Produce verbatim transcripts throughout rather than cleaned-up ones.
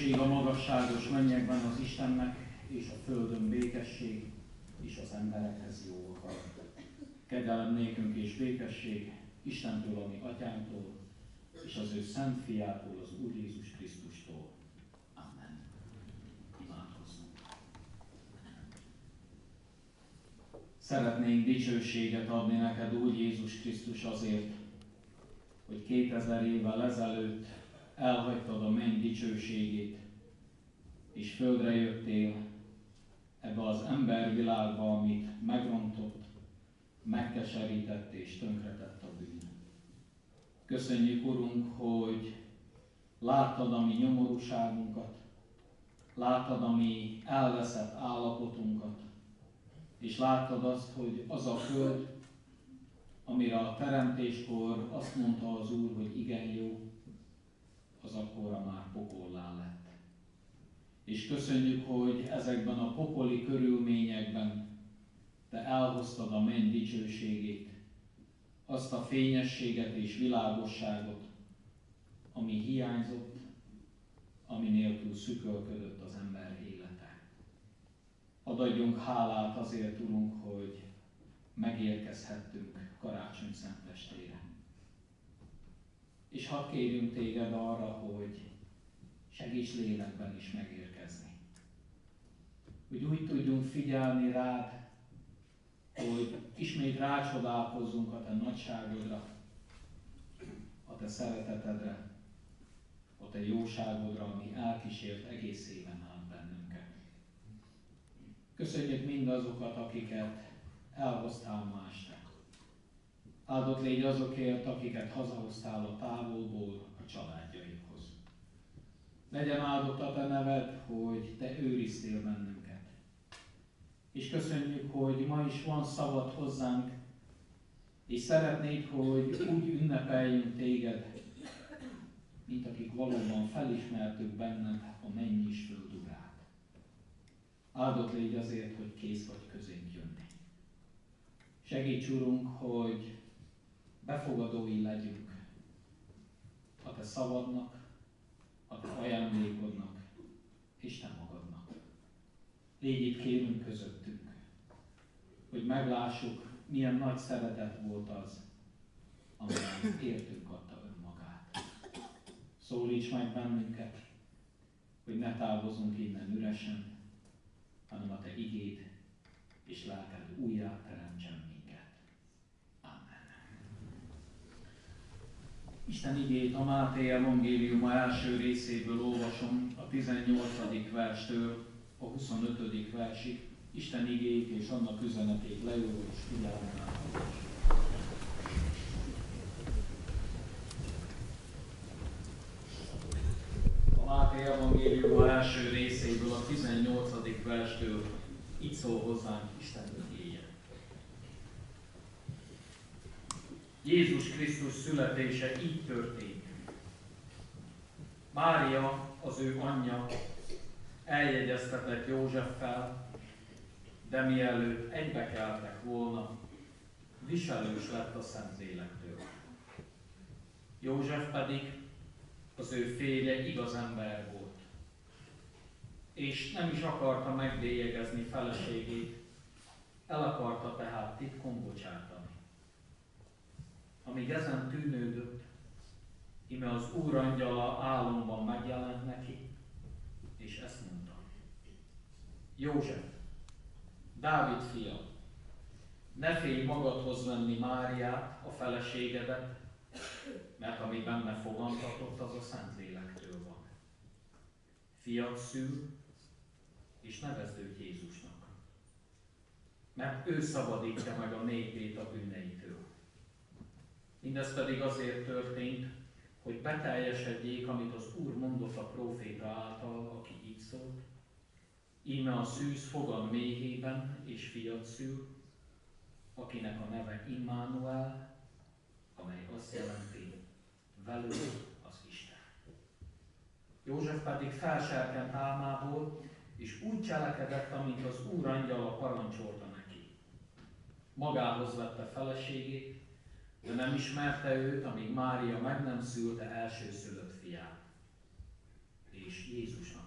Dicsőség a magasságos mennyekben az Istennek, és a földön békesség, és az emberekhez jó akarat. Kegyelem nékünk és békesség Istentől, a mi atyánktól, és az ő szent fiától, az Úr Jézus Krisztustól. Amen. Imádkozzunk. Szeretnénk dicsőséget adni neked, Úr Jézus Krisztus, azért, hogy kétezer évvel ezelőtt elhagytad a menny dicsőségét, és földre jöttél ebbe az embervilágba, amit megrontott, megkeserített és tönkretett a bűn. Köszönjük, Urunk, hogy láttad a mi nyomorúságunkat, láttad a mi elveszett állapotunkat, és láttad azt, hogy az a föld, amire a teremtéskor azt mondta az Úr, hogy igen jó, az akkorra már pokollá lett. És köszönjük, hogy ezekben a pokoli körülményekben te elhoztad a menny dicsőségét, azt a fényességet és világosságot, ami hiányzott, ami nélkül szükölködött az ember élete. Hadd adjunk hálát azért, Urunk, hogy megérkezhettünk karácsony szentestére. És hadd kérjünk téged arra, hogy segíts lélekben is megérkezni. Hogy úgy tudjunk figyelni rád, hogy ismét rácsodálkozzunk a te nagyságodra, a te szeretetedre, a te jóságodra, ami elkísért egész éven át bennünket. Köszönjük mindazokat, akiket elhoztál ma este. Áldott légy azokért, akiket hazahoztál a távolból a családjaikhoz. Legyen áldott a te neved, hogy te őriztél bennünket. És köszönjük, hogy ma is van szavad hozzánk, és szeretnéd, hogy úgy ünnepeljünk téged, mint akik valóban felismertük benned a menny és föld urát. Áldott légy azért, hogy kész vagy közénk jönni. Segíts, Urunk, hogy befogadói legyünk a te szavadnak, a te ajándékodnak és te magadnak. Légy itt, kérünk, közöttünk, hogy meglássuk, milyen nagy szeretet volt az, amelyet értünk adta önmagát. Szólíts meg bennünket, hogy ne távozunk innen üresen, hanem a te igéd és lelked újjá teremtsen minket. Amen. Isten igét a Máté evangéliuma első részéből olvasom, a tizennyolcadik verstől a huszonötödik versig. Isten igéjét és annak üzenetét leülve és figyelemmel hallgassuk. A Máté evangéliuma első részéből a tizennyolcadik verstől így szól hozzánk Isten igéje. Jézus Krisztus születése így történt. Mária, az ő anyja, eljegyeztetett Józseffel, de mielőtt egybekeltek volna, viselős lett a Szentlélektől. József pedig, az ő férje, igaz ember volt, és nem is akarta megbélyegezni feleségét, el akarta tehát titkon bocsátani. Amíg ezen tűnődött, íme az Úr angyala álomban megjelent neki, és ezt mondta: József, Dávid fia, ne félj magadhoz venni Máriát, a feleségedet, mert ami benne fogantatott, az a Szentlélektől van. Fiat szül, és nevezd őt Jézusnak, mert ő szabadítja meg a népét a bűneitől. Mindez pedig azért történt, hogy beteljesedjék, amit az Úr mondott a próféta által, aki így szólt: íme a szűz fogad méhében, és fiat szül, akinek a neve Immanuel, amely azt jelenti, velünk az Isten. József pedig felserkent álmából, és úgy cselekedett, amint az Úr angyala parancsolta neki. Magához vette feleségét, de nem ismerte őt, amíg Mária meg nem szülte elsőszülött fiát, és Jézusnak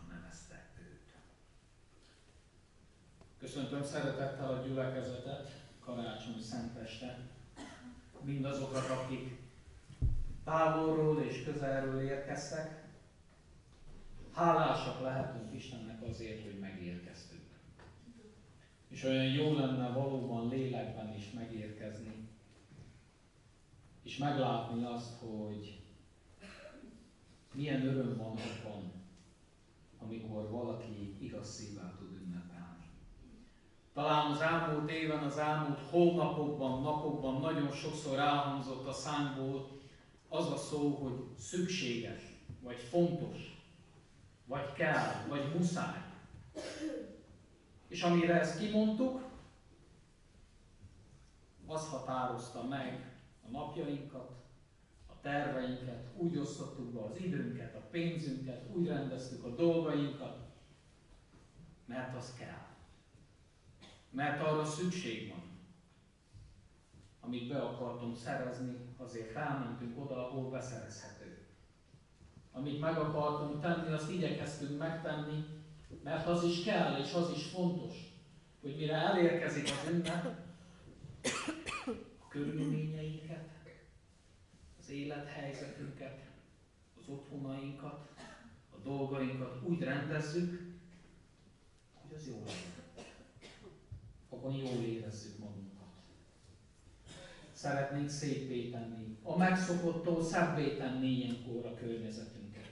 Köszöntöm szeretettel a gyülekezetet, karácsony szenteste, mindazokat, akik távolról és közelről érkeztek. Hálásak lehetünk Istennek azért, hogy megérkeztünk. És olyan jó lenne valóban lélekben is megérkezni, és meglátni azt, hogy milyen öröm van abban, amikor valaki igaz szívvel tud ünnepelni. Talán az elmúlt éven, az elmúlt hónapokban, napokban nagyon sokszor elhangzott a szánkból az a szó, hogy szükséges, vagy fontos, vagy kell, vagy muszáj. És amire ezt kimondtuk, az határozta meg a napjainkat, a terveinket, úgy osztottuk be az időnket, a pénzünket, úgy rendeztük a dolgainkat, mert az kell. Mert arra szükség van. Amit be akartunk szerezni, azért felmentünk oda, ahol beszerezhető. Amit meg akartunk tenni, azt igyekeztünk megtenni, mert az is kell, és az is fontos, hogy mire elérkezik az ünnep, a körülményeinket, az élethelyzetünket, az otthonainkat, a dolgainkat úgy rendezzük, hogy az jó legyen. Abban jól érezzük magunkat. Szeretnénk szépvé tenni, a megszokottól szebbé tenni ilyenkor a környezetünket.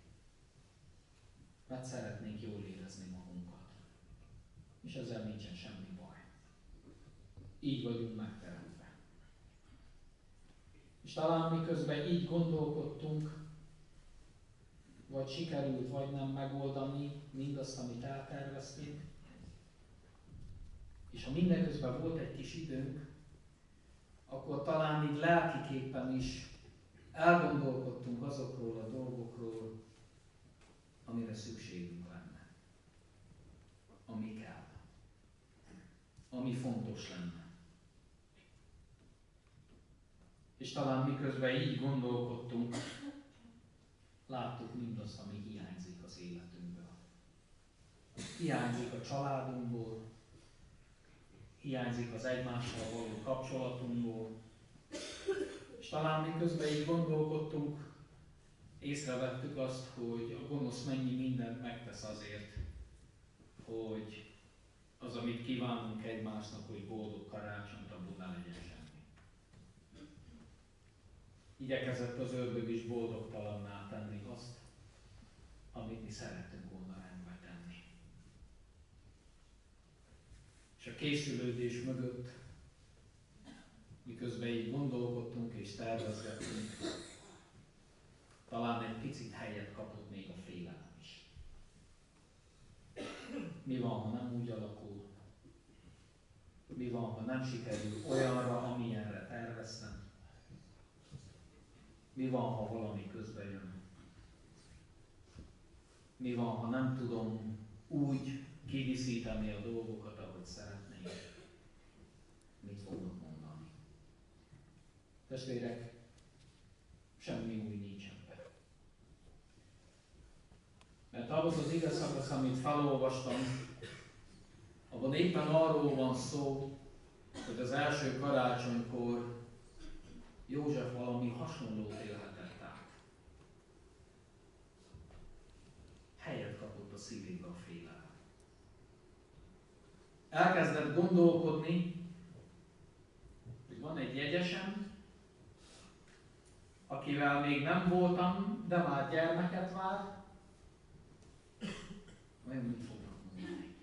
Mert szeretnénk jól érezni magunkat. És ezzel nincsen semmi baj. Így vagyunk megteremtve. És talán miközben így gondolkodtunk, vagy sikerült, vagy nem megoldani mindazt, amit elterveztünk, és ha mindeközben volt egy kis időnk, akkor talán így lelkiképpen is elgondolkodtunk azokról a dolgokról, amire szükségünk lenne, ami kell, ami fontos lenne. És talán miközben így gondolkodtunk, láttuk mindazt, ami hiányzik az életünkből. Hiányzik a családunkból, hiányzik az egymással való kapcsolatunkból, és talán miközben így gondolkodtunk, észrevettük azt, hogy a gonosz mennyi mindent megtesz azért, hogy az, amit kívánunk egymásnak, hogy boldog karácsonyt, abból ne legyen semmi. Igyekezett az ördög is boldogtalanná tenni azt, amit mi szerettünk volna rendbe tenni. És a készülődés mögött, miközben így gondolkodtunk és tervezgettünk, talán egy picit helyet kapott még a félelem is. Mi van, ha nem úgy alakul? Mi van, ha nem sikerül olyanra, amilyenre terveztem? Mi van, ha valami közbe jön? Mi van, ha nem tudom úgy kidíszíteni a dolgokat, ahogy szeretnék? Mit fognak mondani? Testvérek, semmi új nincs ebben. Mert ahhoz az ige szakasz, amit felolvastam, abban éppen arról van szó, hogy az első karácsonykor József valami hasonlót élhetett át. Helyet kapott a szívébe a félelem. Elkezdett gondolkodni, hogy van egy jegyesem, akivel még nem voltam, de már gyermeket vár. Vajon mit fognak mondani?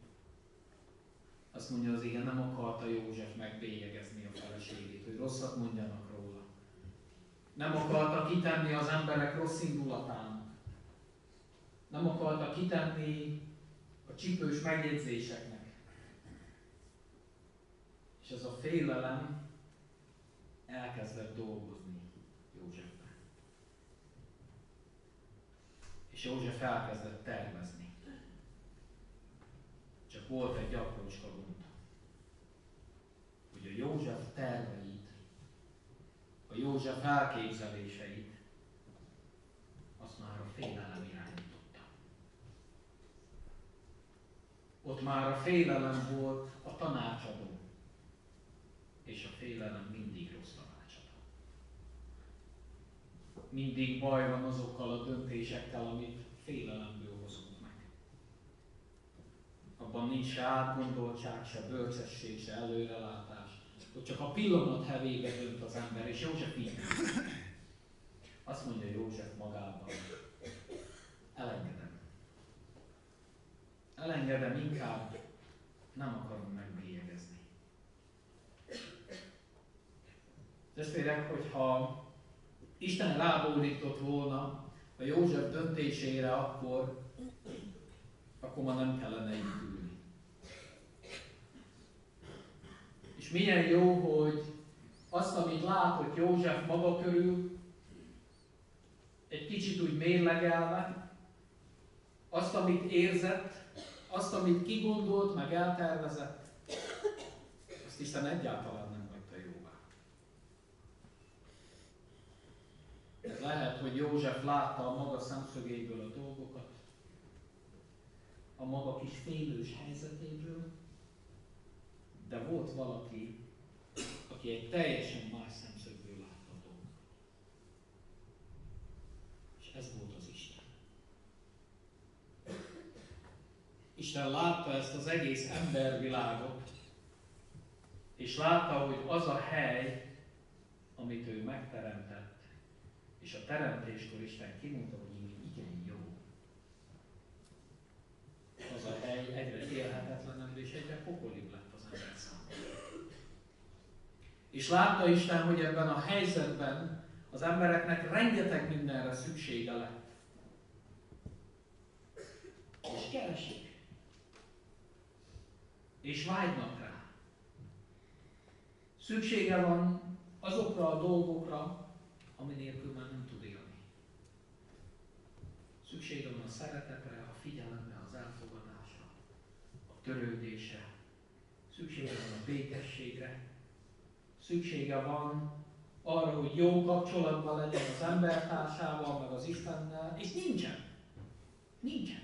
Azt mondja az ige, nem akarta József megbélyegezni a feleségét, hogy rosszat mondjanak róla. Nem akarta kitenni az emberek rossz indulatának. Nem akarta kitenni a csípős megjegyzéseknek. És ez a félelem elkezdett dolgozni Józsefben. És József elkezdett tervezni. Csak volt egy aprócska gond, hogy a József terveit, a József elképzeléseit, azt már a félelem irányította. Ott már a félelem volt a tanácsadó. És a félelem mindig rossz tanácsadó. Mindig baj van azokkal a döntésekkel, amit félelemből hozunk meg. Abban nincs se átgondoltság, se bölcsesség, se előrelátás. Hogy csak a pillanat hevébe dönt az ember, és József így. Azt mondja József magában, elengedem. Elengedem, inkább nem akarom megbélyegezni. Testvérek, hogyha Isten rábódított volna a József döntésére, akkor, akkor ma nem kellene itt ülni. És milyen jó, hogy azt, amit látott József maga körül, egy kicsit úgy mérlegelve, azt, amit érzett, azt, amit kigondolt, meg eltervezett, azt Isten egyáltalán nem hagyta jóvá. Lehet, hogy József látta a maga szemszögéből a dolgokat, a maga kis félős helyzetéből, de volt valaki, aki egy teljesen más szemszögből látta a dolgokat. És ez volt az Isten. Isten látta ezt az egész embervilágot, és látta, hogy az a hely, amit ő megteremtett, és a teremtéskor Isten kimondta, hogy igen jó. Az a hely egyre élhetetlenebb és egyre pokolibb lett az ember számára. És látta Isten, hogy ebben a helyzetben az embereknek rengeteg mindenre szüksége lett. És keresik. És vágynak rá. Szüksége van azokra a dolgokra, ami nélkül már nem tud élni. Szüksége van a szeretetre, a figyelemre, az elfogadásra, a törődésre. Szüksége van a békességre. Szüksége van arra, hogy jó kapcsolatban legyen az embertársával, meg az Istennel, és nincsen. Nincsen.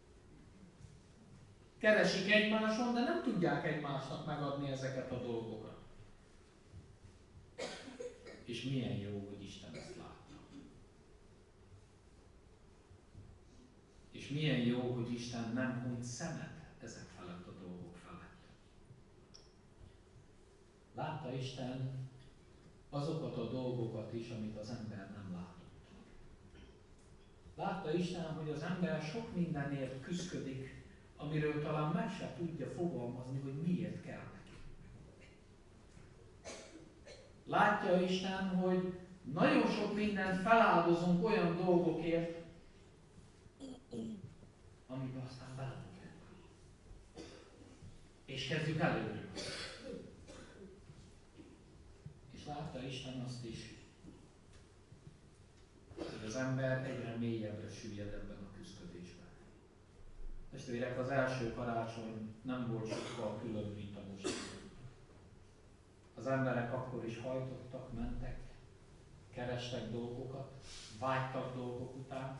Keresik egymáson, de nem tudják egymásnak megadni ezeket a dolgokat. És milyen jó, hogy Isten ezt látta. És milyen jó, hogy Isten nem hunyt szemet ezek felett a dolgok felett. Látta Isten azokat a dolgokat is, amit az ember nem látott. Látta Isten, hogy az ember sok mindenért küszködik, amiről talán meg se tudja fogalmazni, hogy miért kell neki. Látja Isten, hogy nagyon sok mindent feláldozunk olyan dolgokért, amiben aztán belebukunk. És kezdjük előről. És látta Isten azt is, hogy az ember egyre mélyebbre süllyed ebben a küszködésben. Testvérek, az első karácsony nem volt sokkal külön, mint a most. Az emberek akkor is hajtottak, mentek, kerestek dolgokat, vágytak dolgok után,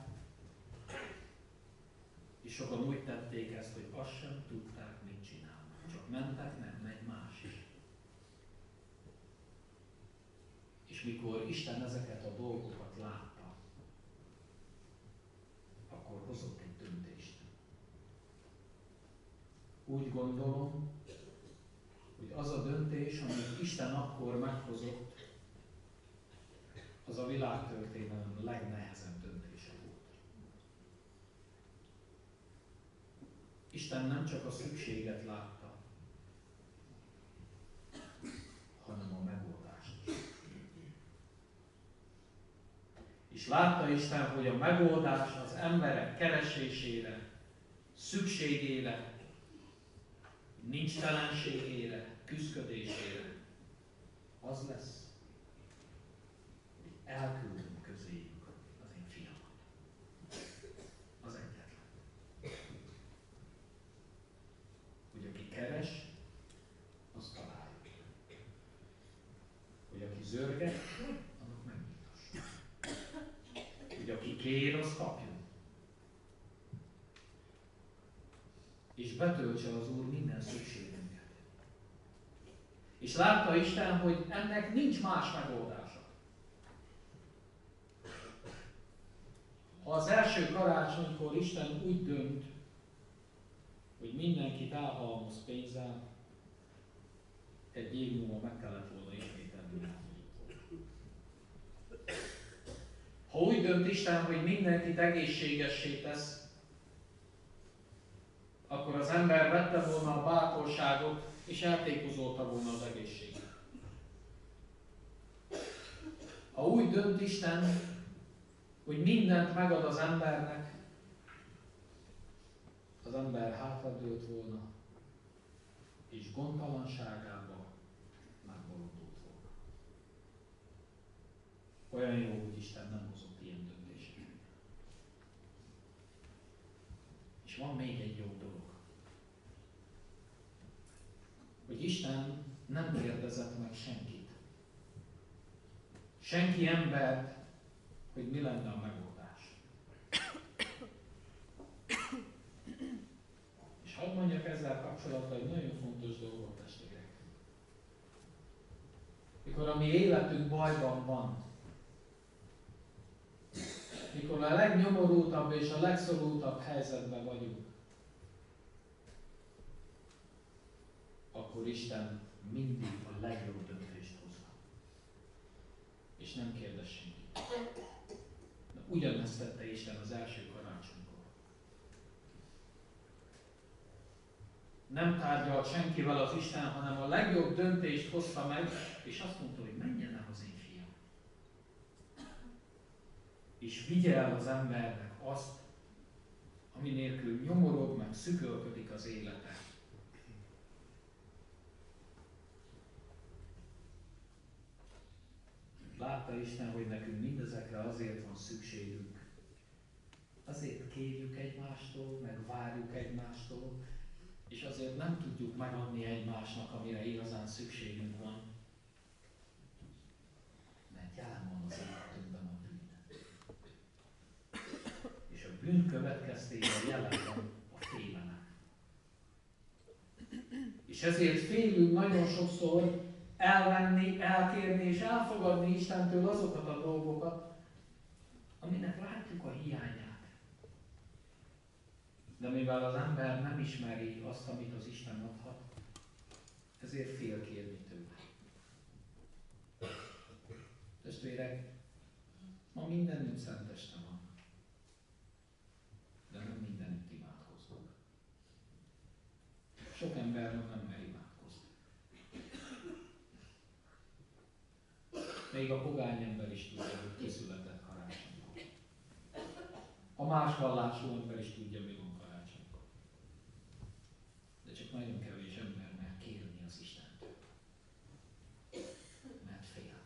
és sokan úgy tették ezt, hogy azt sem tudták, mit csinálnak. Csak mentek, nem megy más is. És mikor Isten ezeket a dolgokat látta, akkor hozott egy döntést. Úgy gondolom, hogy az a döntés, amit Isten akkor meghozott, az a világtörténelem legnehezebb döntése volt. Isten nem csak a szükséget látta, hanem a megoldást is. És látta Isten, hogy a megoldás az emberek keresésére, szükségére, nincstelenségére, küszködésére az lesz, hogy elküldöm közéjük az én fiamat. Az egyetlen. Hogy aki keres, az találja. Hogy aki zörget, annak megnyitassa. Hogy aki kér, az kapjon. És betöltse az Úr minden szükségünket. És látta Isten, hogy ennek nincs más megoldása. Ha az első karácsonykor Isten úgy dönt, hogy mindenkit elhalmoz pénzzel, egy év múlva meg kellett volna ismételni. Ha úgy dönt Isten, hogy mindenkit egészségessé tesz, akkor az ember vette volna a bátorságot, és eltékozolta volna az egészséget. Ha úgy dönt Isten, hogy mindent megad az embernek, az ember hátradőlt volna, és gondtalanságába megbolondult volna. Olyan jó, hogy Isten nem hozott ilyen döntéseket. És van még egy jó dolog. Hogy Isten nem kérdezett meg senkit. Senki embert, hogy mi lenne a megoldás. És hadd mondjak ezzel kapcsolatban egy nagyon fontos dolgot, testvérek. Mikor a mi életünk bajban van, mikor a legnyomorultabb és a legszorultabb helyzetben vagyunk, akkor Isten mindig a legjobb döntést hozza. És nem kérdez senkit. De ugyanezt tette Isten az első karácsonykor. Nem tárgyalt senkivel az Isten, hanem a legjobb döntést hozta meg, és azt mondta, hogy menjen el az én fiam. És vigye el az embernek azt, ami nélkül nyomorog, meg szükölködik az élete. Látta Isten, hogy nekünk mindezekre azért van szükségünk. Azért kérjük egymástól, meg várjuk egymástól, és azért nem tudjuk megadni egymásnak, amire igazán szükségünk van. Mert jelen van az életünkben a bűn. És a bűn következtében jelen van a félelem. És ezért félünk nagyon sokszor elvenni, elkérni és elfogadni Istentől azokat a dolgokat, aminek látjuk a hiányát. De mivel az ember nem ismeri azt, amit az Isten adhat, ezért fél kérni tőle. Testvérek, ma mindenütt szenteste van, de nem mindenütt imádkoznak. Sok ember nem mer imádkozni. Még a pogány ember is tudja, hogy ki született karácsonykor. A más vallású ember is tudja, mi van karácsonykor. De csak nagyon kevés ember mer kérni az Istentől. Mert fél.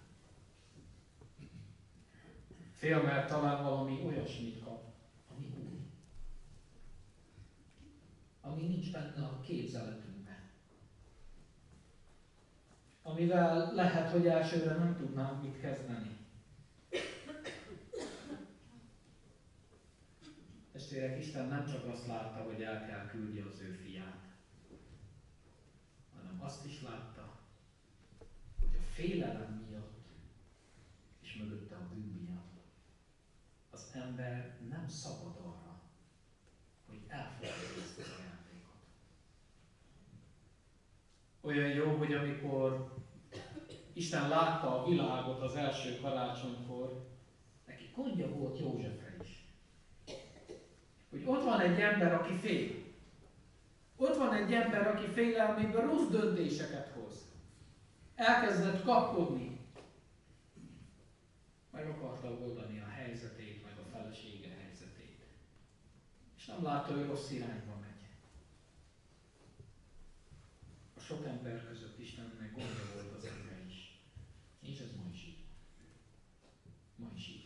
Fél, mert talán valami olyasmit kap, ami új. Ami nincs benne a képzeletünkben. Amivel lehet, hogy elsőre nem tudnánk mit kezdeni. Testvérek, Isten nem csak azt látta, hogy el kell küldje az ő fiát, hanem azt is látta, hogy a félelem miatt és mögötte a bűn miatt az ember nem szabad arra, hogy elfogadja ezt az ajándékot. Olyan jó, hogy amikor Isten látta a világot az első karácsonykor, neki gondja volt Józsefre is. Hogy ott van egy ember, aki fél. Ott van egy ember, aki félelmében rossz döntéseket hoz. Elkezdett kapkodni. Meg akarta oldani a helyzetét, meg a felesége helyzetét. És nem látta, hogy rossz irányba megy. A sok ember között Istennek gondja volt az ember is. És ez ma is így. Ma is így.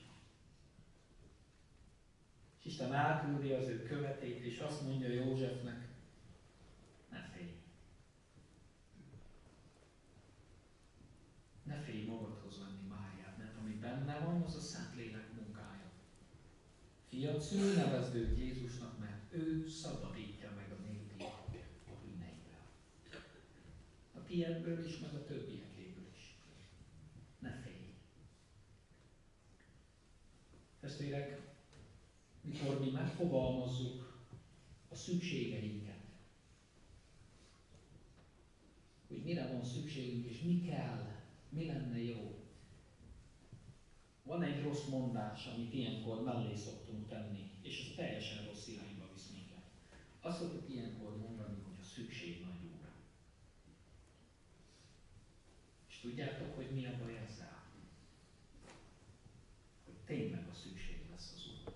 És Isten elküldi az ő követét, és azt mondja Józsefnek, ne félj. Ne félj magadhoz venni Máriát, mert ami benne van, az a Szentlélek munkája. Fiat szül, nevezd őt Jézusnak, mert ő szabadítja meg a népét tiédből is, meg a többiekéből is. Ne félj! Testvérek, mikor mi megfogalmazzuk a szükségeinket, hogy mire van szükségünk, és mi kell, mi lenne jó. Van egy rossz mondás, amit ilyenkor mellé szoktunk tenni, és ez teljesen rossz irányba visz minket. Azt szoktuk ilyenkor mondani, hogy a szükség nagy úr. És tudjátok, hogy mi a baj ezzel? Hogy tényleg a szükség lesz az úr.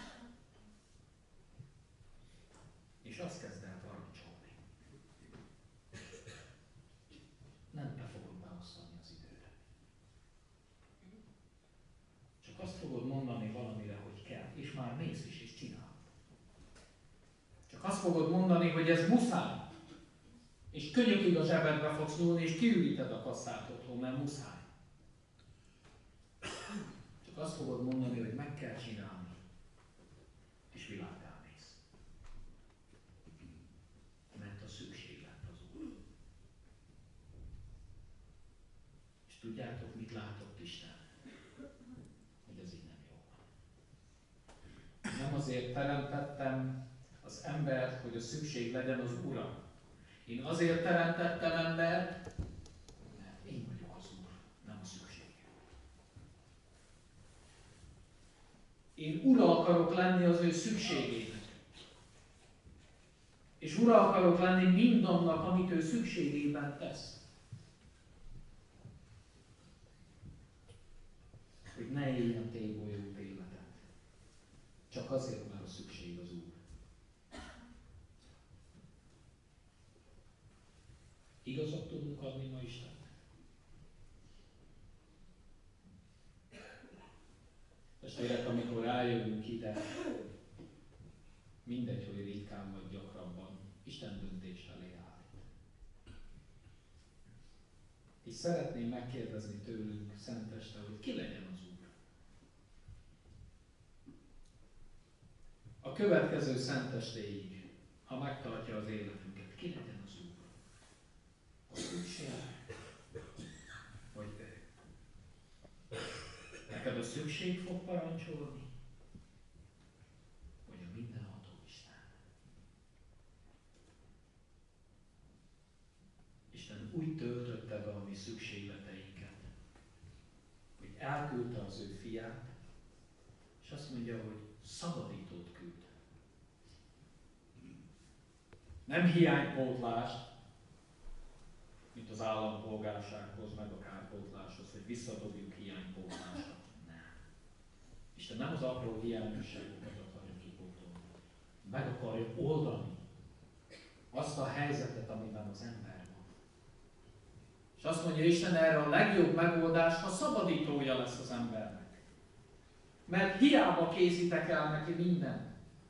És azt kezd el parancsolni. Nem te fogod beosztani az időre. Csak azt fogod mondani valamire, hogy kell, és már mész is, és csinálod. Csak azt fogod mondani, hogy ez muszáj, és könyökig a zsebedbe fogsz nyúlni, és kiüríted a kasszát otthon, mert muszáj. Csak azt fogod mondani, hogy meg kell csinálni, és világgá mész. Mert a szükség lett az Úr. És tudjátok, mit látott Isten? Hogy ez így nem jó van. Nem azért teremtettem az embert, hogy a szükség legyen az Ura. Én azért teremtettem embert, mert én vagyok az Úr, nem a szükség. Én ura akarok lenni az ő szükségének. És ura akarok lenni mindannak, amit ő szükségében tesz. Hogy ne éljen tébolyó életet. Csak azért, mert a szükség az Úr. Igazat tudunk adni ma Istennek? Testvérek, amikor eljövünk ide, mindegy, hogy ritkán vagy gyakrabban, Isten döntés elé állít. És szeretném megkérdezni tőlünk szenteste, hogy ki legyen az Úr. A következő szentestéig, ha megtartja az életünket, ki legyen az Úr? A szükség? Vagy te? Neked a szükség fog parancsolni? Vagy a mindenható Isten? Isten úgy töltötte be a mi szükségleteinket, hogy elküldte az ő fiát, és azt mondja, hogy szabadítót küld. Nem hiánypótlást, mint az állampolgársághoz, meg a kárpótláshoz, hogy visszadobjuk hiánypótlásra. Nem. Isten nem az apró hiányosságokat akarja kipótolni. Meg akarja oldani azt a helyzetet, amiben az ember van. És azt mondja Isten erre a legjobb megoldás, ha szabadítója lesz az embernek. Mert hiába készítek el neki mindent.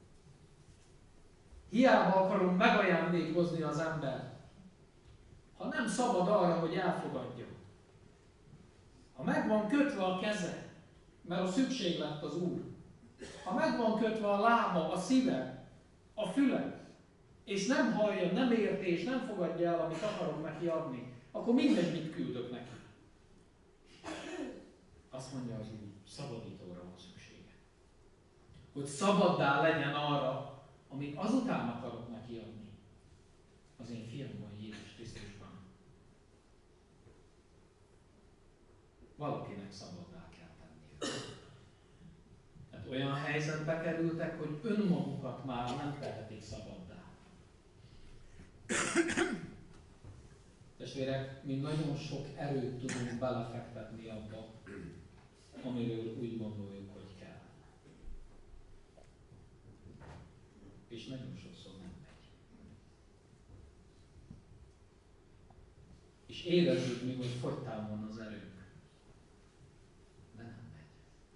Hiába akarom megajándékozni az embert, ha nem szabad arra, hogy elfogadja. Ha meg van kötve a keze, mert a szükség lett az Úr. Ha meg van kötve a lába, a szíve, a füle, és nem hallja, nem érti, és nem fogadja el, amit akarok neki adni, akkor mindegy, mit küldök neki. Azt mondja az Úr, szabadítóra van szüksége. Hogy szabaddá legyen arra, amit azután akarok neki adni. Az én fiamban, Jézus Krisztusban. Valakinek szabaddá kell tenni. Tehát olyan helyzetbe kerültek, hogy önmagukat már nem tehetik szabaddá. Testvérek, mi nagyon sok erőt tudunk belefektetni abba, amiről úgy gondoljuk, hogy kell. És nagyon sokszor nem megy. És érezzük mi, hogy fogytán van az erőnk. De nem megy.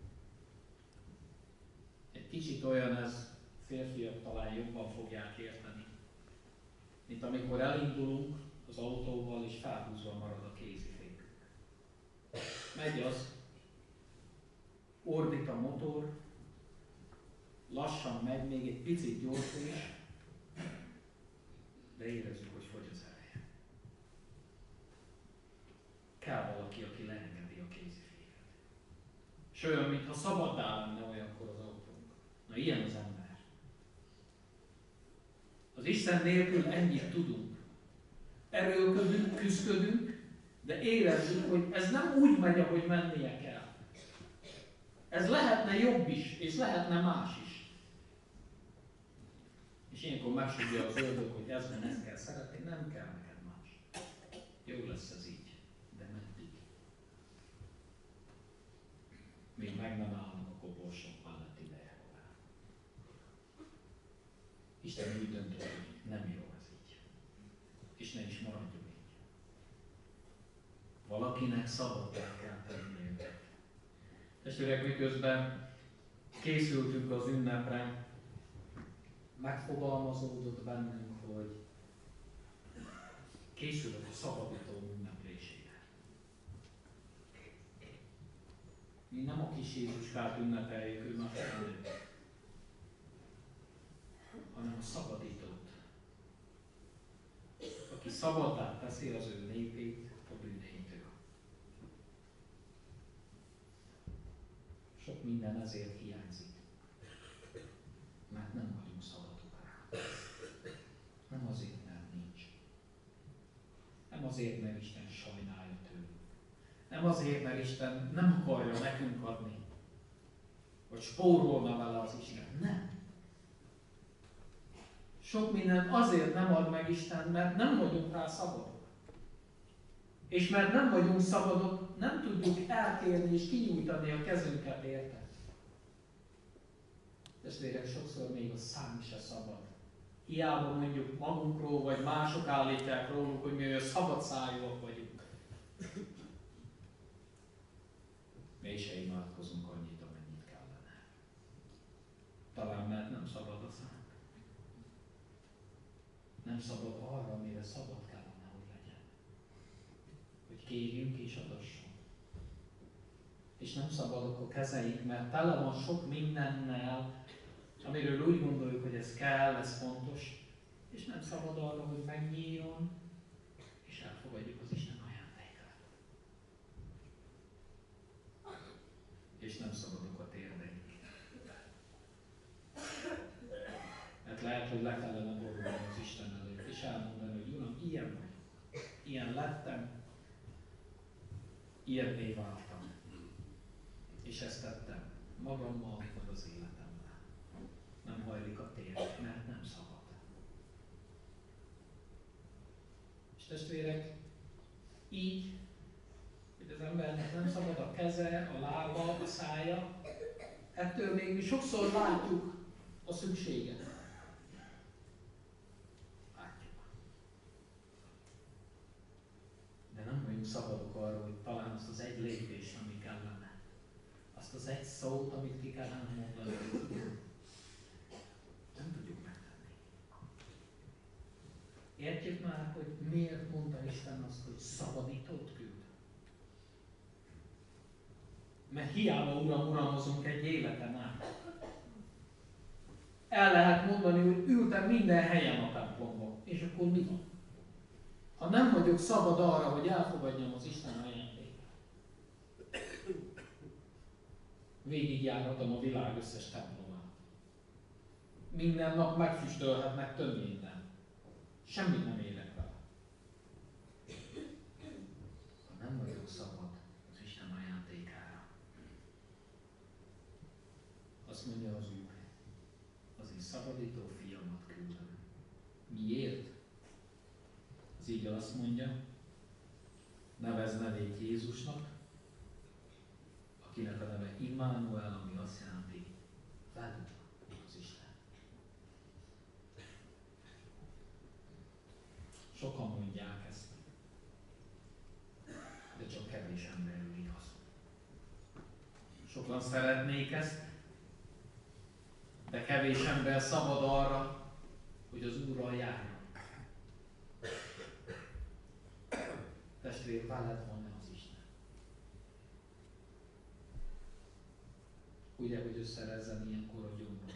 Egy kicsit olyan ez, férfiak talán jobban fogják érteni, mint amikor elindulunk az autóval, és felhúzva marad a kézifék. Megy az, ordít a motor, lassan megy, még egy picit gyorsul is, de érezzük, hogy fogy az ereje. kell valaki, aki leengedi a kéziféket. És olyan, mintha szabaddá lenne olyankor az autónk. Na ilyen az ember. Az Isten nélkül ennyit tudunk. Erőlködünk, küzdködünk, de érezzük, hogy ez nem úgy megy, ahogy mennie kell. Ez lehetne jobb is, és lehetne más is. És ilyenkor megsúgja az ördög, hogy ez van, ezt kell szeretni, nem kell neked más. Jó lesz ez így, de meddig? Még meg nem állnak a koporsok mellett ideje. Isten úgy döntött, hogy nem jó ez így. És ne is maradjon így. Valakinek szabaddá kell tenni őket. Testvérek, miközben készültünk az ünnepre, megfogalmazódott bennünk, hogy készülök a szabadító ünneplésére. Mi nem a kis Jézuskát ünnepeljük, ő már felnőtt, hanem a szabadítót, aki szabaddá teszi az ő népét a bűneitől. Sok minden ezért hiányzik, mert nem vagyunk szabadok rá. Nem azért, mert nincs. Nem azért, mert Isten sajnálja tőlünk. Nem azért, mert Isten nem akarja nekünk adni, vagy spórolna vele az Isten. Nem. Sok minden azért nem ad meg Isten, mert nem vagyunk rá szabadok. És mert nem vagyunk szabadok, nem tudjuk elkérni és kinyújtani a kezünket érte. Testvérek, sokszor még a szám se szabad. Hiába mondjuk magunkról, vagy mások állítják róluk, hogy mi olyan szabad szájúak vagyunk. Mi se imádkozunk annyit, amennyit kellene. Talán mert nem szabad a szám. Nem szabad arra, amire szabad kellene, hogy legyen. Hogy kérjünk és adasson. És nem szabadok a kezeink, mert tele van sok mindennel, amiről úgy gondoljuk, hogy ez kell, ez fontos, és nem szabad arra, hogy megnyíljon, és elfogadjuk az Isten ajándékát. És nem szabadok a térdeink. Mert lehet, hogy le kellene borulni az Isten előtt, és elmondani, hogy Uram, ilyen vagyok, ilyen lettem, ilyenné váltam. És ezt tettem magammal, meg az életemmel. Nem hajlik a tér, mert nem szabad. És testvérek, így, hogy az embernek nem szabad a keze, a lába, a szája, ettől még mi sokszor látjuk a szükséget. Látjuk. De nem vagyunk szabadok arra, hogy talán azt az egy lépést, ami kellene, azt az egy szót, amit ki kellene mondani, nem tudjuk megtenni. Értjük már, hogy miért mondta Isten azt, hogy szabadítót küld? Mert hiába uram, uramozunk egy életen át. El lehet mondani, hogy ültem minden helyen a templomban, és akkor mi van? Ha nem vagyok szabad arra, hogy elfogadjam az Isten ajándékát. Végigjárhatom a világ összes templomát. Minden nap megfüstölhetnek több minden. Semmit nem érek vele. Ha nem vagyok szabad az Isten ajándékára, azt mondja az Úr, az én szabadító fiamat küldöm. Miért? Az így azt mondja, nevez nevét Jézusnak, akinek a neve Immanuel, ami azt jelenti, velünk az Isten. Sokan mondják ezt, de csak kevés emberről igaz. Sokan szeretnék ezt, de kevés ember szabad arra, hogy az Úrral járjon. Testvér, veled van-e az Isten? Ugye, hogy összerezzen ilyenkor a gyomron.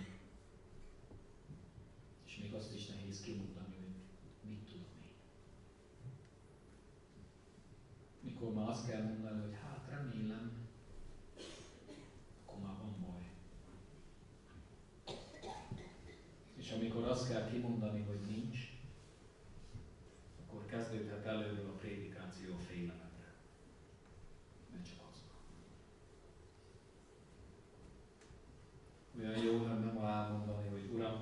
És még azt is nehéz kimondani, hogy mit tudom én. Mikor akkor már azt kell mondani, hogy hát remélem, akkor már van baj. És amikor azt kell kimondani, hogy nincs, akkor kezdődhet előről a prédikáció a félelemre. Mert csak az van. Olyan jó lenne ma elmondani, hogy Uram,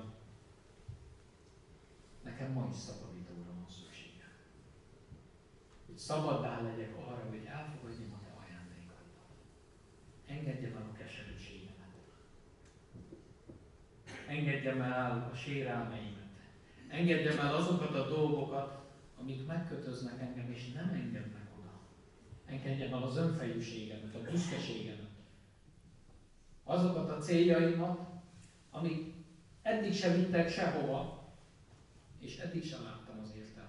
nekem ma is szabadítóra van szükségem. Hogy szabaddá legyek arra, hogy elfogadjam a te ajándékaidat. Engedjem el a keserűségemet. Engedjem el a sérelmeimet. Engedjem el azokat a dolgokat, amik megkötöznek engem, és nem engednek oda. Engedjem el az önfejűségemet, a büszkeségemet. Azokat a céljaimat, amik eddig sem vittek sehova, és eddig sem láttam az értelmét.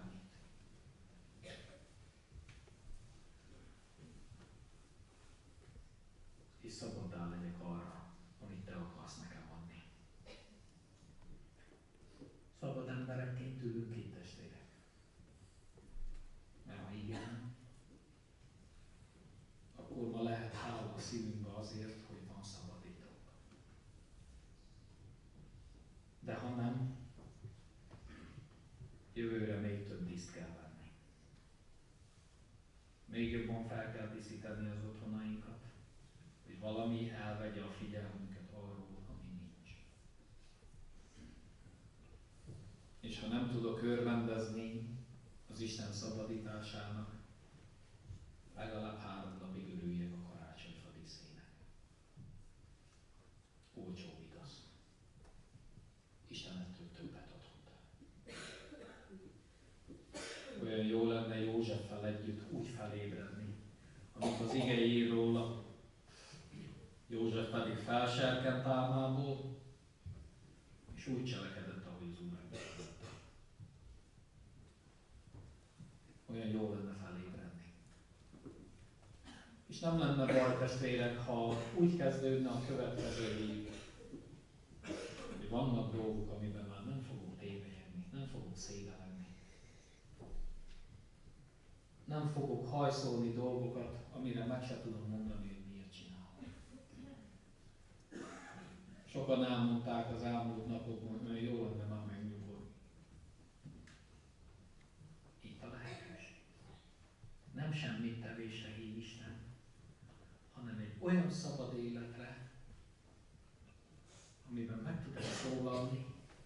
És szabaddá legyek arra, amit te akarsz nekem adni. Szabad emberekként tőlünk két testvérek. Mert ha igen, akkor ma lehet hála a szívünkbe azért, hogy van szabadítónk. De ha nem, jövőre még több díszt kell venni. Még jobban fel kell díszíteni az otthonainkat, hogy valami elvegye a figyelmünket arról, ami nincs. És ha nem tudok örvendezni az Isten szabadításának, legalább három napig örüljek a karácsonyfa díszének. Olcsó igaz. Isten ettől többet adott. Olyan jó lenne Józseffel együtt úgy felébredni, amit az ige ír róla. József pedig felserkent álmából, és úgy cselekedett, ahogy az Úr megmutatta. Olyan jó lenne felébredni. És nem lenne baj, testvérek, ha úgy kezdődne a következő év, hogy vannak dolgok, amiben már nem fogunk tévejegni, nem fogunk szédelegni. Nem fogok hajszolni dolgokat, amire meg se tudom mondani, hogy miért csinálom. Sokan elmondták az elmúlt napokban, hogy jó lenne már megnyugodni. Itt a lehetőség. Nem semmit tevésre hív Isten, hanem egy olyan szabad életre, amiben meg tudok szólalni,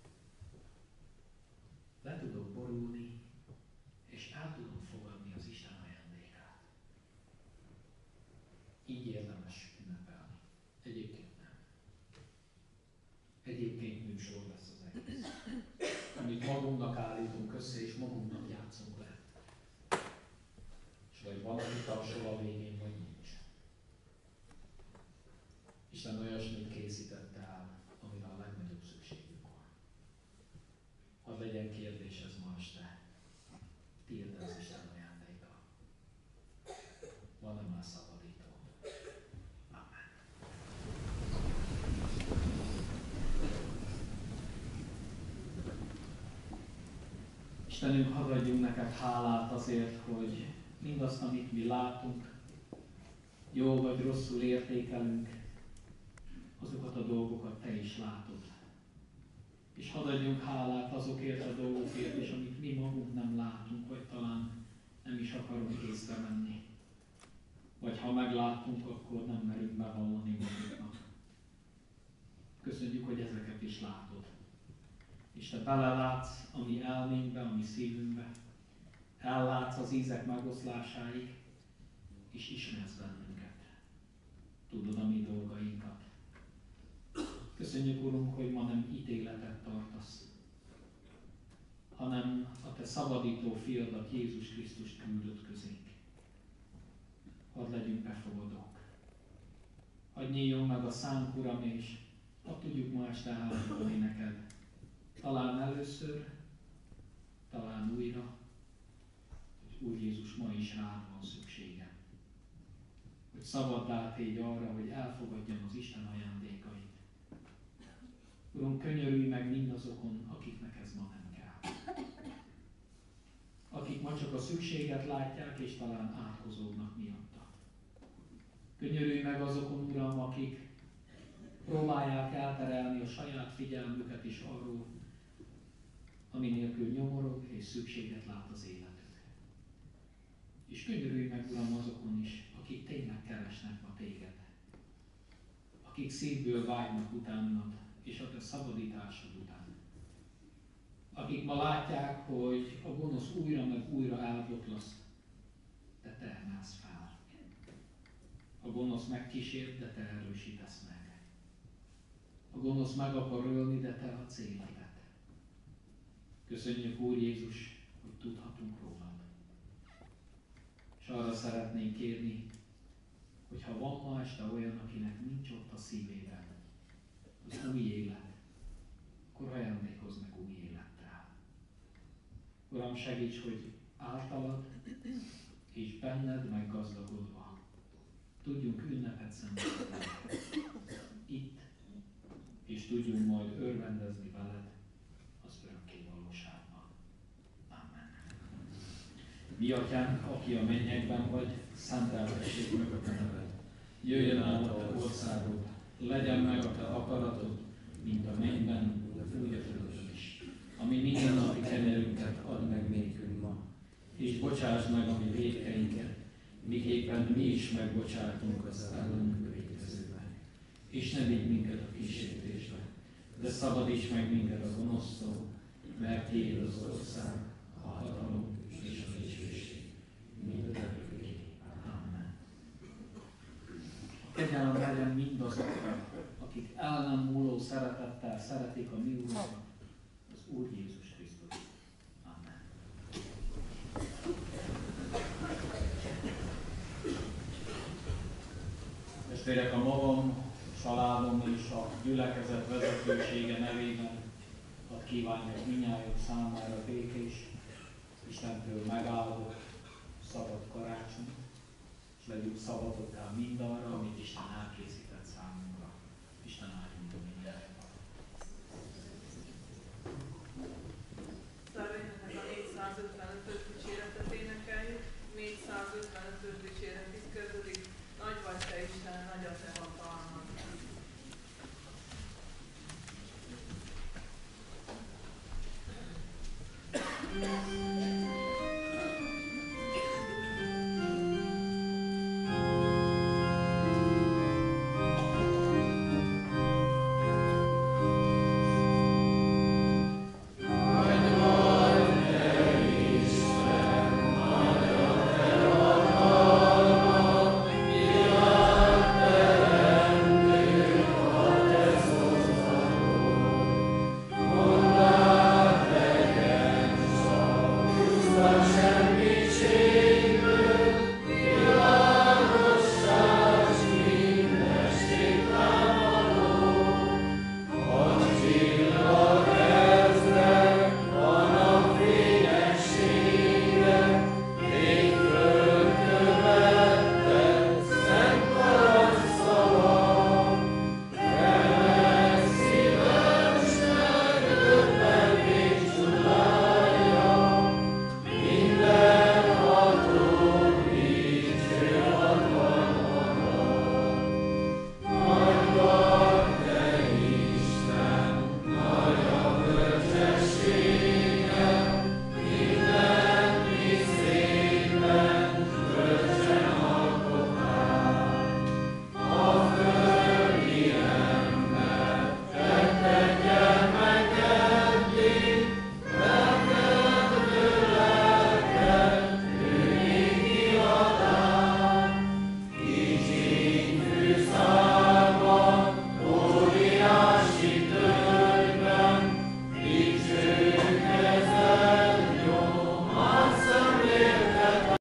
le tudok borulni, és el tudom fogadni az Isten ajándékát. Így érdemes ünnepelni. Egyébként nem. Egyébként műsor lesz az egész. Amit magunknak állítunk össze, és magunknak játszunk le. És vagy valami tapsol a végén, vagy nincs. Isten olyasmit készítette el, amire a legnagyobb szükségünk van. Hadd legyen kérdés ez ma este. Tiéd az Isten ajándéka. Van-e már szabadító? Amen. Istenünk, hadd adjunk neked hálát azért, hogy mindazt, amit mi látunk, jó vagy rosszul értékelünk, azokat a dolgokat te is látod. És hadd adjunk hálát azokért a dolgokért is, amit mi magunk nem látunk, vagy talán nem is akarunk észrevenni. Vagy ha megláttunk, akkor nem merünk bevallani magunknak. Köszönjük, hogy ezeket is látod. És te belelátsz a mi elménkbe, a mi szívünkbe. Ellátsz az ízek megoszlásáig, és ismersz bennünket. Tudod a mi dolgainkat. Köszönjük, Urunk, hogy ma nem ítéletet tartasz, hanem a te szabadító fiadat, Jézus Krisztust küldött közénk. Hadd legyünk befogadók. Hadd nyíljon meg a szánk, Uram, és hadd tudjuk ma este állítani neked. Talán először, talán újra, hogy Úr Jézus, ma is rád van szükségem. Hogy szabaddá tégy arra, hogy elfogadjam az Isten ajándékait. Uram, könyörülj meg mindazokon, akiknek ez ma nem kell. akik ma csak a szükséget látják, és talán átkozódnak miatta. Könyörülj meg azokon, Uram, akik próbálják elterelni a saját figyelmüket is arról, ami nélkül nyomorog és szükséget lát az életük. És könyörülj meg, Uram, azokon is, akik tényleg keresnek ma téged, akik szívből vágynak utánad, és a te szabadításod után. Akik ma látják, hogy a gonosz újra meg újra elbotlaszt, de te emelsz fel. A gonosz megkísért, de te erősítesz meg. A gonosz meg akar ölni, de te a célidet. Köszönjük, Úr Jézus, hogy tudhatunk rólad. És arra szeretnénk kérni, hogy ha van ma este olyan, akinek nincs ott a szívében az új élet, akkor ajándékozz meg új élettel. Uram, segíts, hogy általad és benned meggazdagodva tudjunk ünnepet szentelni itt, és tudjunk majd örvendezni veled az örökké valóságban. Amen. Mi atyánk, aki a mennyekben vagy, szenteltessék meg a te neved. Jöjjön el a te országod, legyen meg a te akaratod, mint a mennyben, úgy a földön is. Ami minden napi kenyerünket add meg nékünk ma, és bocsásd meg a mi vétkeinket, miképpen mi is megbocsátunk az ellenünk vétkezőknek. És ne vigy minket a kísértésbe, de szabadíts meg minket a gonosztól, mert tiéd az ország, a hatalom és a dicsőség mindörökké. Amen. Kegyelem legyen mindazokra, akik el nem múló szeretettel szeretik a mi Úrunkat, az Úr Jézus Krisztus. Amen. Testvérek, a magam, családom és a gyülekezet vezetősége nevében hadd kívánjak mindnyájuk számára békés, Istentől megáldott, szabad karácsony, és legyünk szabadokká mindarra, amit Isten elkészített számunkra. Isten áldjon mindenre.